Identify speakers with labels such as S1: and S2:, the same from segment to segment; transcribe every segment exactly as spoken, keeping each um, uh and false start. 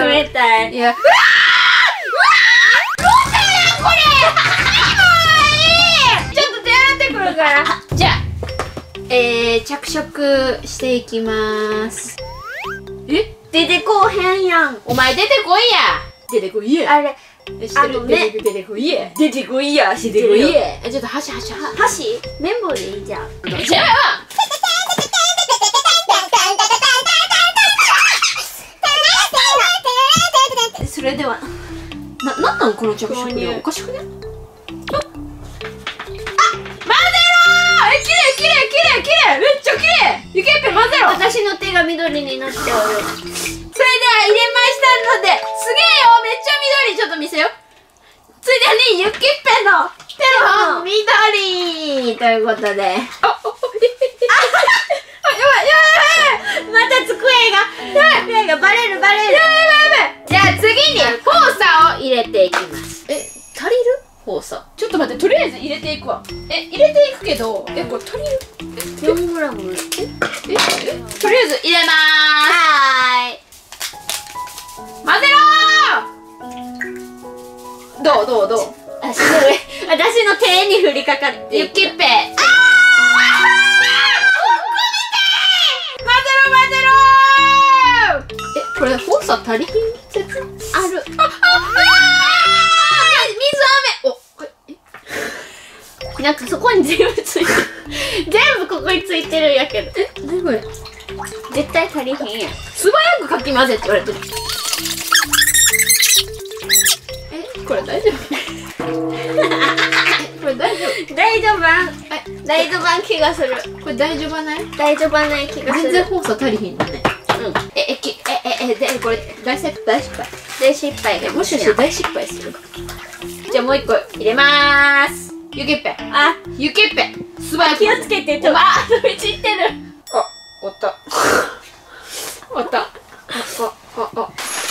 S1: 冷たい。
S2: いや、うわーうわーどうしたやんこれもういいちょっと手洗ってくるからじゃあ、えー、着色していきまーす。え
S1: 出てこうへんやん。
S2: お前出てこいや出てこいや
S1: あれ、あの
S2: 出
S1: ね
S2: て出てこいや
S1: 出てこいや、し
S2: 出てこいやちょっと箸箸箸
S1: 箸綿棒でいいじゃん。
S2: じゃあ
S1: それでは、
S2: な、なんなんこの着色料おかしくねあ、混ぜろーえ、きれいきれいきれいきれいめっちゃきれいゆきっぺ混ぜろ
S1: 私の手が緑になっておる。
S2: それでは入れましたので、すげえよめっちゃ緑ちょっと見せよついでにゆきっぺの手も緑ということであ、あ、やばいやばいやばい
S1: また机が、やばいがバレるバレる。
S2: やばいやばいじゃあ次にホーサを入れていきます。え、足りるホーサちょっと待待って、とりあえず入れていくわ。え、入れていくけど、え、これ足りる？
S1: よんグラム。
S2: え、え、とりあえず入れま
S1: はーい。
S2: ーす。混ぜろー。どうどうどう？
S1: 私の上、私の手に降りかかって。
S2: ゆきっぺ。あー！混ぜろ混ぜろー。え、これ放送足りひん説
S1: ある。
S2: あ、あ、あー！水飴。お、これ、え？
S1: なんかそこに全部ついてる。全部ここについてるんやけど。
S2: え、なにこれ？
S1: 絶対足りへんやん。
S2: 素早くかき混ぜって言われてる。え、これ大丈夫？これ大丈夫？
S1: 大丈夫あん。
S2: え、
S1: 大丈夫あん気がする。
S2: これ大丈夫ない？
S1: 大丈夫あない気がする。
S2: 全然放送足りひんのね。
S1: うん。
S2: え、え、き、え、え、え、で、これ大失敗、大失敗。
S1: で、失敗
S2: え、
S1: が
S2: もしかして大失敗する？じゃあもう一個入れまーす。ゆきっぺ。
S1: あ、
S2: ゆきっぺ。素早く。
S1: 気をつけて、ちょっと。あ、飛び散ってる。
S2: あ、終わった。終わった。あ、あ、あ、あ。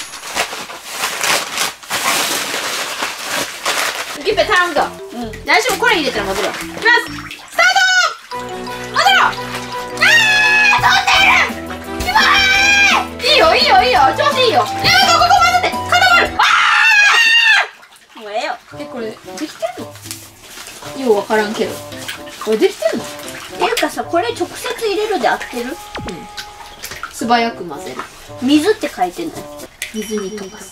S2: ゆきっぺ頼むぞ。
S1: うん。
S2: 大丈夫、これ入れたら混ぜろ。いきます。スタート。混ぜろ。あー、飛んでる。キモい。いいよ、いいよ、いいよ。調子いいよ。えー、ここ混ぜて。固まる。あ
S1: もうええよ。
S2: ー。え、これできてんの？ようわからんけど。これできてんの？
S1: っていうかさ、これ直接入れるで合ってる？
S2: うん。素早く混ぜる。
S1: 水って書いてない？
S2: 水に溶かす。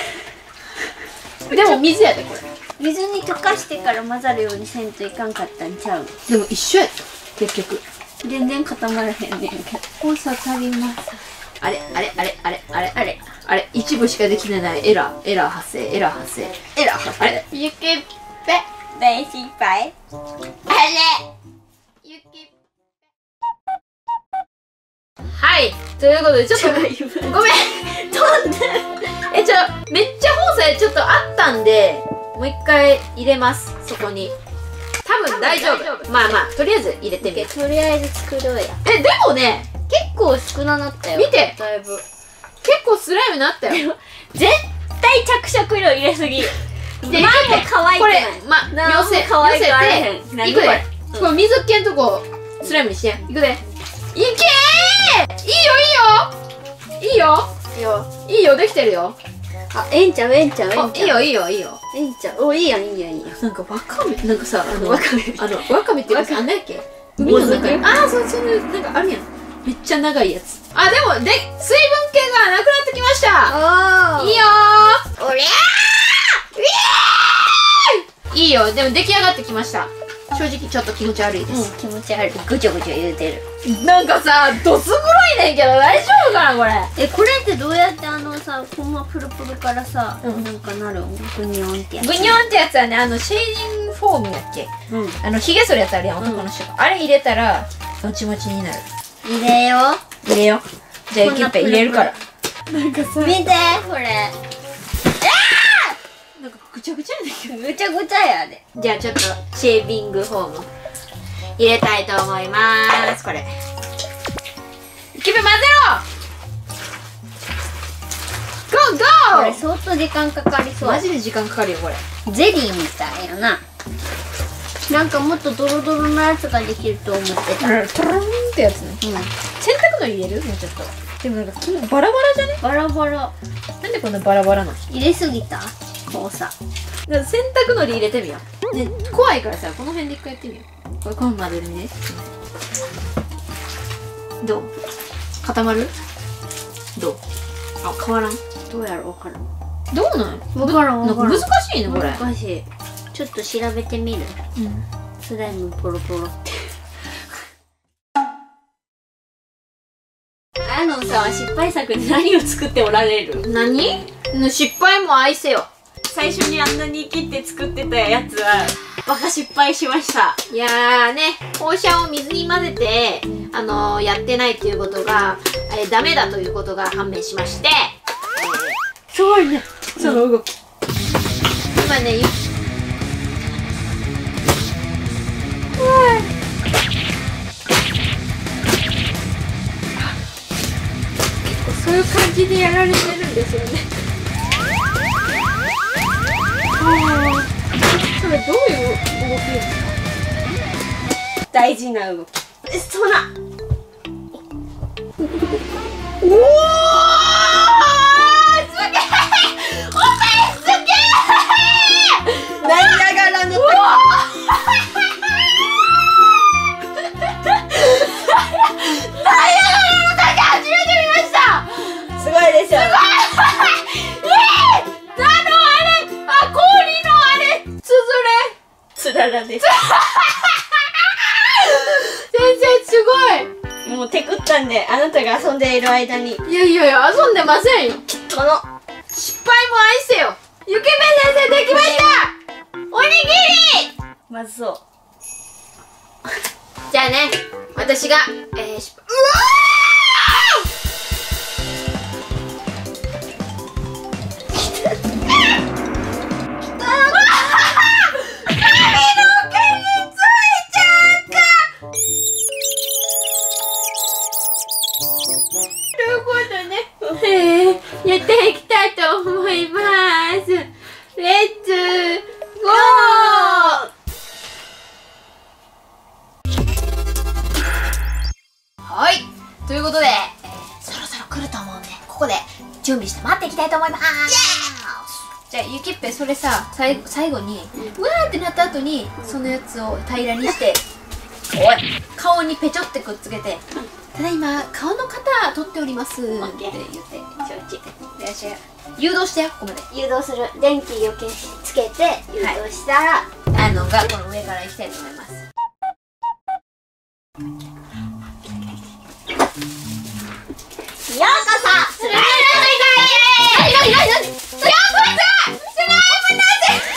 S2: でも水やでこれ。
S1: 水に溶かしてから混ざるようにせんといかんかったんちゃう？
S2: でも一緒やった結局。
S1: 全然固まらへんねんけど。
S2: 放送足ります。あれあれあれあれあれあれあれ一部しかできてないエラーエラー発生エラー発生エラー発生。あれゆきっぺ。
S1: 大失敗。
S2: あれゆきっぺ。はいということでちょっとごめん飛んでえちょめっちゃ放送ちょっとあったんでもう一回入れますそこに。多分大丈夫。まあまあとりあえず入れてみる。
S1: とりあえず作ろうや。
S2: えでもね
S1: 結構少ななったよ。
S2: 見て
S1: だいぶ。
S2: 結構スライムになったよ。
S1: 絶対着色料入れすぎ。
S2: で
S1: なんも可愛く
S2: こ
S1: ない。
S2: れま
S1: なんも
S2: 寄せ
S1: 可愛くあれへん。
S2: 寄せていくで。これ水っ気んとこスライムにしていくで。いけー。いいよいいよいいよ
S1: いいよ。
S2: いいよできてるよ。
S1: あ、ええんちゃうええんちゃうええ
S2: あ
S1: んちゃう。
S2: いいよいいよいいよ。
S1: ええんちゃう。お、いいやんいいやんいいやん。
S2: なんかわかめなんかさあの
S1: わかめ
S2: あのわかめっていうかさあんなんやっけ海の中にああそうそういうなんかあるやんめっちゃ長いやつ。あでもで水分気がなくなってきました。
S1: あ
S2: いいよー。
S1: おりゃ
S2: ーいいよでも出来上がってきました。正直ちょっと気持ち悪いで
S1: ー。
S2: す。
S1: うん、気持ち悪い。ぐちょぐちょ言うてる。
S2: なんかさどす黒いねんけど大丈夫かなこれ。
S1: え、これってどうやってあのさ、ほんまプルプルからさ、
S2: うん
S1: なんかなるん？グニョンってやつ。
S2: グニョンってやつはねあのシェーディングフォームやっけ
S1: うん。
S2: あのヒゲ剃るやつあるやん男の人、あれ入れたらもちもちになる。
S1: 入れよ
S2: 入れよじゃあゆきっぺ入れるから。なんかさ
S1: う。見てこれ。
S2: なんかぐちゃぐちゃやねんけど。
S1: ぐちゃぐちゃやで。
S2: じゃあちょっとシェービングフォーム入れたいと思います。これゆきっぺ混ぜろ。ゴーゴ
S1: これ
S2: ー。
S1: 相当時間かかりそう。
S2: マジで時間かかるよこれ。
S1: ゼリーみたいやな。なんかもっとドロドロのやつができると思ってた。
S2: トロンってやつね。
S1: うん。
S2: 洗濯のり入れるもうちょっと。でもなんか昨日バラバラじゃね。
S1: バラバラ。
S2: なんでこんなバラバラなの。
S1: 入れすぎた多さ。
S2: 洗濯のり入れてみよう。ね、怖いからさこの辺で一回やってみよう。これこの混ぜるね。どう固まる。どうあ変わらん。
S1: どうやろうわからん。
S2: どうなん
S1: わからんわからん。
S2: なんか難しいねこれ。
S1: 難しい。ちょっと調べてみる。
S2: うん
S1: スライムポロポロってあのさんは失敗作で何を作っておられる？
S2: 何失敗も愛せよ。
S1: 最初にあんなに切って作ってたやつはバカ失敗しました。
S2: いやーね放射を水に混ぜて、あのー、やってないということが、えー、ダメだということが判明しまして、えー、
S1: すごいね。
S2: その動き今ねゆそういう感じでやられてるんですよね。ああ、ちょっと
S1: それどういう動き？大事な動き。そんな。おお。すげえ。お前すげえ。ナイアガラの。おお。すごいでしょ。すごい。ええ、あのあれ、あ、氷のあれ、つづれ。つららです。先生すごい。もうテクったんで、あなたが遊んでいる間に。
S2: いやいやいや、遊んでませんよ。
S1: この
S2: 失敗も愛せよ。ゆきめ先生できました。おにぎり。
S1: まずそう。
S2: じゃあね、私が、えー、失敗。うわー。やっていきたいと思います。レッツゴー。はい、ということで、えー、そろそろ来ると思うんで、ここで準備して待っていきたいと思います。じゃあゆきっぺ、それさ、さい最後に、うわーってなった後にそのやつを平らにしておい顔にペチョってくっつけて、ただいま顔の型取っておりますって言って、誘導してよ、ここまで
S1: 誘導する。電気よけつけて誘導したら、
S2: はい、あのがこの上からいきたいと思います。
S1: ようこそスライムの世界へ。
S2: 何何何何？ようこそスライムの世界へ。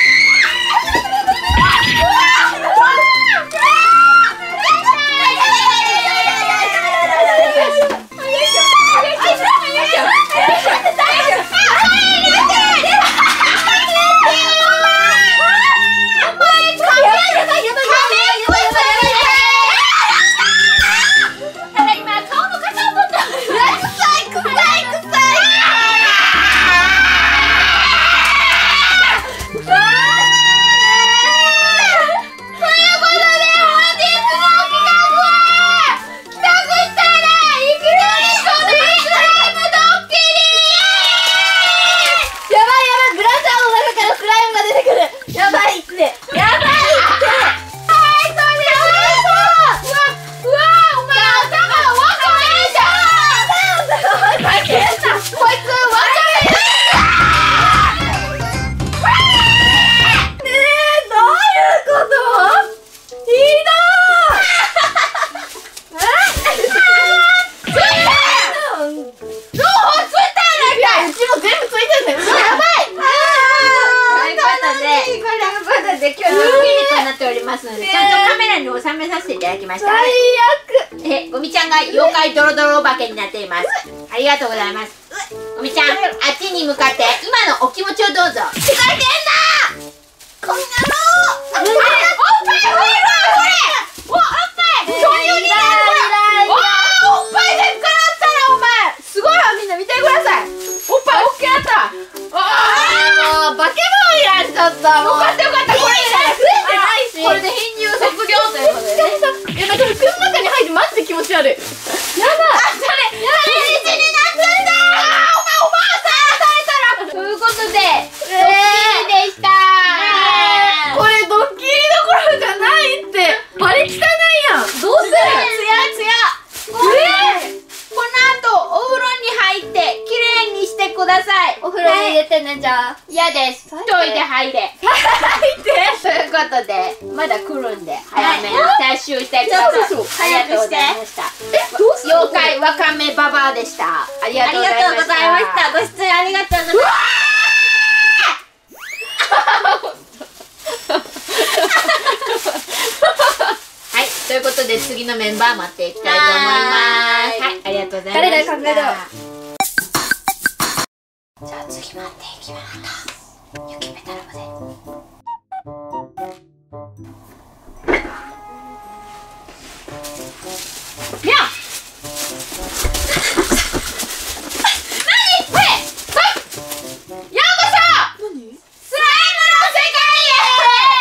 S2: ますので、ちゃんとカメラに収めさせていただきました。
S1: 最悪。
S2: え、ゴミちゃんが妖怪ドロドロお化けになっています。ありがとうございます。ゴミちゃん、あっちに向かって今のお気持ちをどうぞ。
S1: ふざけんなこんなの。
S2: おっぱい増えるわこれ。おっぱいそういうになるこれ。おっぱいでっかなったなお前。すごいわ、みんな見てください。おっぱい大きくなった。ああ、もうバケモンやんちょっと。よかったよかった。これこれで編入卒業ということでね。
S1: いや、なんか服の中に入ってマジで気持ち悪い。やばい。あ、それ、やばい。
S2: いちになったんだ。お前おばあさんされたら。ということで、ドッキリでした。
S1: これドッキリどころじゃないって。バリ汚いやん。どうする？
S2: つやつや。これ、この後お風呂に入ってきれいにしてください。
S1: お風呂に入れてね、じゃあ。
S2: 嫌です。一人で入れ。
S1: 入って。
S2: ということで、まだ来るんで、早めに撤収してください。ありがとうございました。
S1: え、どうする？
S2: 妖怪わかめババアでした。ありがとうございました。
S1: ご出演ありがとうございました。
S2: はい、ということで次のメンバー待っていきたいと思います。はい、ありがとうございました。誰
S1: が考えた？
S2: じゃあ次待っていきました。雪ペタラまで。みゃ何これ。ようこそ。何？スライムの世界へ。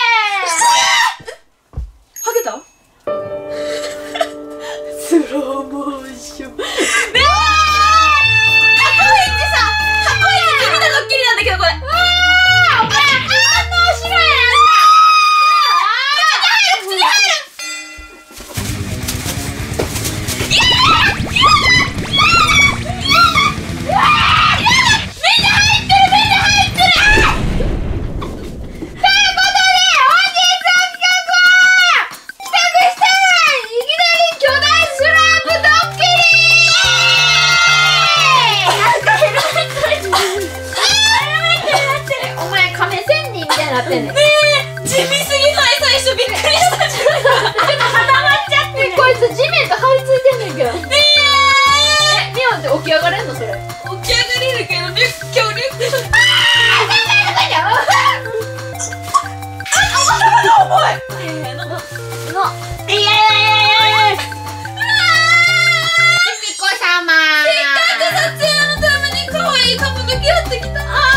S1: 緒。ねえ。過去一さ、過去一地味なドッキリなんだけどこれ。わあ、お前反応しろや。口に入る。いやー。
S2: なってんねん。
S1: ねえ、地味すぎない最初びっくりしたじゃん。固まっちゃって、ね、
S2: こいつ地面と張り付いてんねんけど。ねえ。え、ミオンって起き上がれんのそれ？
S1: 起き上がれるけどリュッキョリュッキョ。ああ、だからだから。あ、重い。せーの。の。いやいやいやいや。
S2: ピコ様。
S1: せっかく撮影のために可愛い髪の毛やってきた。ああ。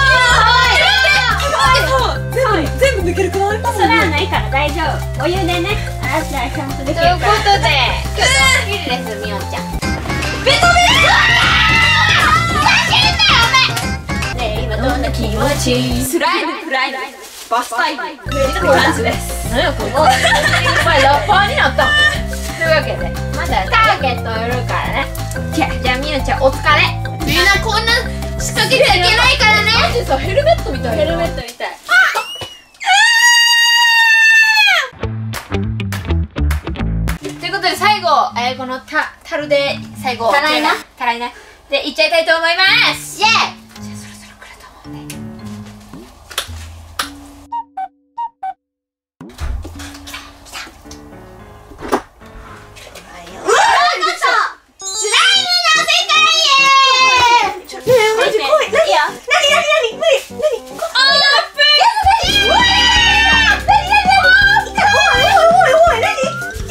S1: 全部抜けるくない？
S3: それはないから大丈夫。お湯でね、洗ったらちゃんとできるから。
S2: ということで、今日ドッキリです、みおんちゃん。
S1: ベトベト。
S2: ねえ、今どんな気持ち？
S1: スライムプライムバスタイムメリットランスです。
S2: 何やこれ？お前ラッパーになったもん。というわけで、まだターゲットを売るからね。じゃあみおんちゃんお疲れ。みんなこんな仕掛けちゃいけないからね。マジさヘルメットみたい。
S1: ヘルメットみたい。
S2: 最後、えー、このた、たるで最後
S1: たらいな
S2: たらいなでいっちゃいたいと思いますイエーイ。じゃあそろそろ来ると思うんで
S1: うわー、来た。スライムの世界へ。ちょっとねえ、マジ怖い。何？何？何？何？何？何？あー、ぷい。うわー、何？何？何？いた。おいおいおいおい、何？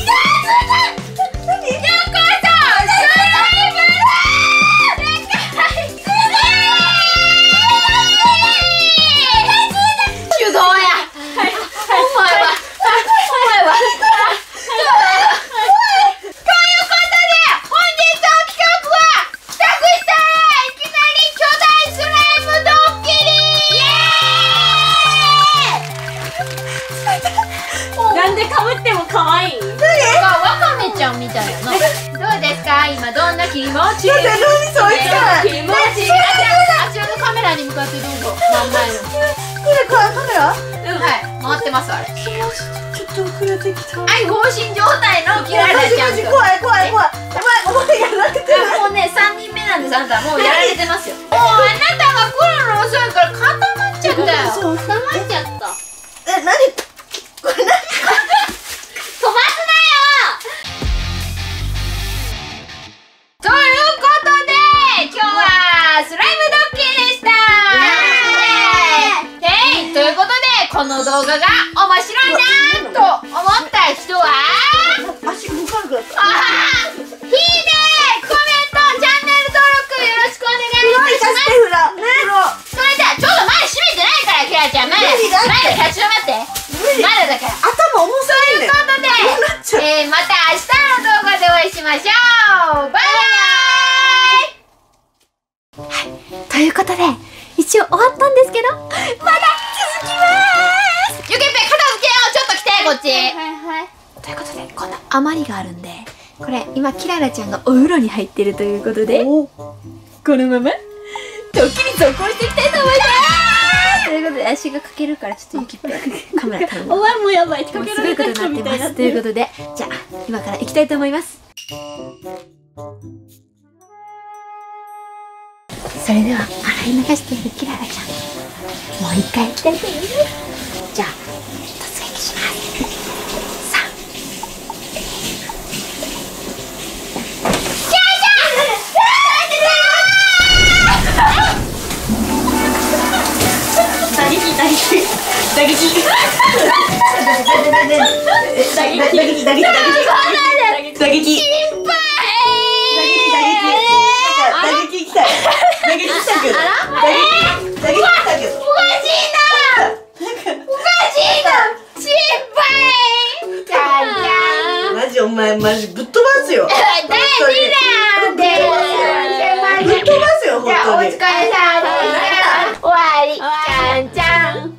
S1: なんでかぶっても可愛い。
S2: わかめちゃんみたいな。どうですか今どんな気持ち？
S1: 何そいつら。
S2: 気持ち。あちらのカメラに向かってどうぞ。真ん前の。
S1: これこれカメラ？
S2: うんはい回ってますあれ。
S1: ちょっと遅れてきた。
S2: はい放心状態のキララちゃん。
S1: 怖い怖い怖い。お前お前やられてる。
S2: もうね三人目なんですあんたもうやられてますよ。もうあなたが来るの遅いから固まっちゃったよ。
S1: そう
S2: 固まっちゃった。
S1: え何？これ何？
S2: 飛ばすなよ。ということで今日はスライムドッキリでした。イエーイということでこの動画が面白いなーと思った人は
S1: 足動かなくなった。
S2: あーいいねコメントチャンネル登録よろしくお願いします。
S1: フラね
S2: それじゃあちょっと前閉めてないからキラちゃんまだまだ立ち止まってまだだから
S1: 頭重さいね。
S2: ということで、えー、また明日の動画でお会いしましょう。バイバーイ。はい、ということで一応終わったんですけどまだ続きまーす。ゆけっぺ片付けよう。ちょっと来てこっち。はいはい。ということでこんな余りがあるんでこれ今キララちゃんがお風呂に入ってるということでこのままドッキリ続行していきたいと思いますということで足がかけるからちょっとゆきっぺカメラ頼む。
S3: お前もやばい。
S2: もうすごいことになってますということでじゃあ今から行きたいと思います。それでは洗い流しているキララちゃんもう一回行きたいと思います。じゃあ突撃します。さあ
S3: 打撃打撃打撃
S1: 打撃
S2: 心配
S1: 打撃きたい。打撃きたけど。打撃打撃きたけど。
S2: おかしいなおかしいな心配ちゃんちゃん
S1: マジお前マジぶっ飛ばすよ。
S2: 何なんで
S1: ぶっ飛ばすよ、本
S2: じゃあお疲れ
S1: 当に。
S2: 様でした終わりちゃんちゃん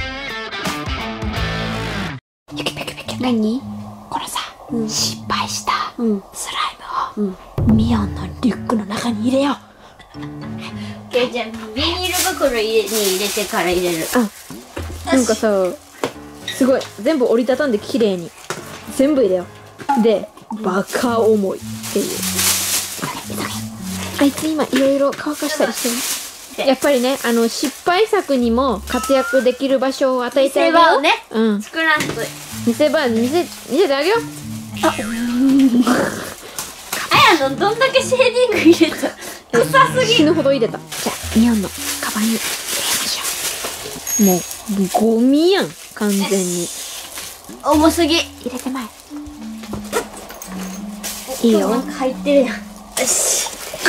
S4: 何このさ、失敗したスライムをミオンのリュックの中に入れよう。
S3: じゃあビニール袋入れに入れてから入れる。
S4: なんかさ、すごい全部折りたたんで綺麗に全部入れよう。でバカ重いっていう。あいつ今いろいろ乾かしたりしてる。やっぱりね、あの失敗作にも活躍できる場所を与えてあげよう。
S3: 見せ場をね、
S4: うん、
S3: 作らんと。
S4: 見せ場見せ見せてあげよう。
S3: あやのどんだけシェーディング入れた。臭すぎ。
S4: 死ぬほど入れた。じゃあミオンのカバンに入れましょう。もうゴミやん完全に。
S3: 重すぎ。
S4: 入れてまえ。いいよ。
S3: なんか入ってるやん。よし。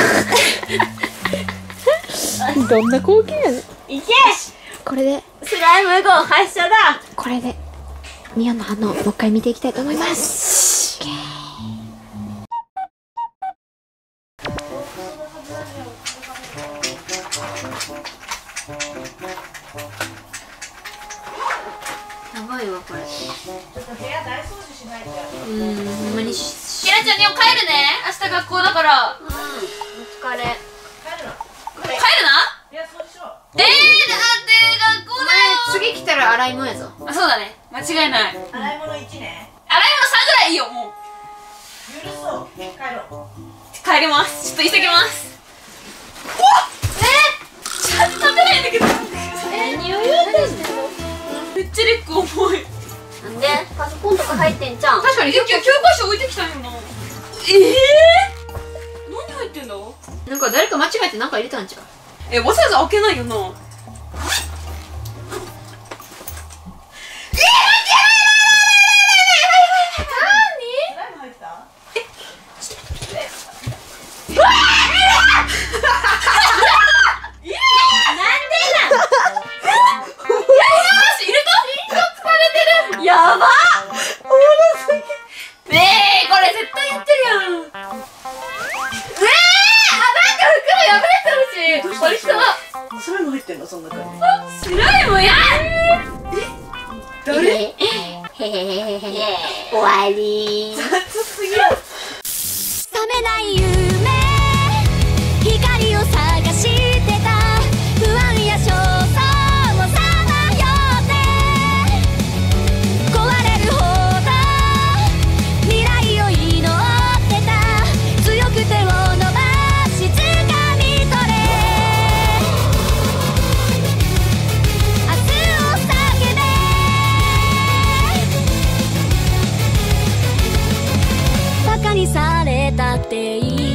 S4: どんな光景やねん。
S3: いけ。
S4: これで
S3: スライム号発射だ。
S4: これでミオンの反応もう一回見ていきたいと思います。
S2: やばいわこれ。
S1: ちょっと部屋大掃除しないとや。
S2: うーん、ほんまにし。
S5: ひなちゃんにも帰るね。明日学校だから。
S2: うん、お疲れ。
S1: 帰るの。
S5: 帰るな。
S1: いや、そうしよう。
S5: えー、だって学校
S2: お
S5: だ
S2: 前次来たら洗い物やぞ。
S5: よ。あ、そうだね。間違いない。洗い
S1: 洗い物いちね。
S5: 物さんぐらいいいよ、もう。
S1: 許そう。帰ろう。
S5: 帰ります。ちょっと急ぎます。おっえー、ちゃんと立てないんだけど。
S3: 何を言うてんの。
S5: めっちゃリュック重い。
S3: なんでパソコンとか入ってんじゃん。
S5: 確かに今日教科書置いてきたんよな。ええー、何入ってんだ。
S2: なんか誰か間違えてなんか入れたんちゃう。
S5: え、わざわざ開けないよな。
S1: 何入った？
S5: やばっ。ねえ、これ絶対やってるやん。ええー、あ、なんか袋破れてるし。これ人
S1: スライム入ってんのその中に。
S5: スライムやん。
S1: 誰？
S3: へへへへへ。終わり。
S1: 雑すぎる。
S6: 覚めない夢、光を探してた不安や焦燥をさまよって壊れるほど未来を祈ってた強く手を伸ばし掴み取れ明日を叫べ馬鹿にされたっていい